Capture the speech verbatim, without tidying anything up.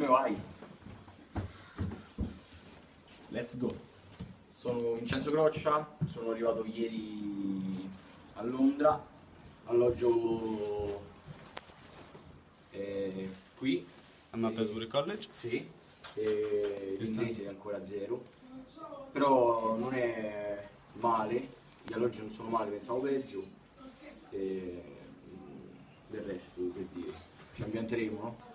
come vai? Let's go. Sono Vincenzo Croccia, sono arrivato ieri a Londra, alloggio eh, qui. A Malmesbury College? Sì, e l'inglese è ancora zero, però non è male, gli alloggi non sono male, pensavo peggio, e del resto che dire, ci ambienteremo, no?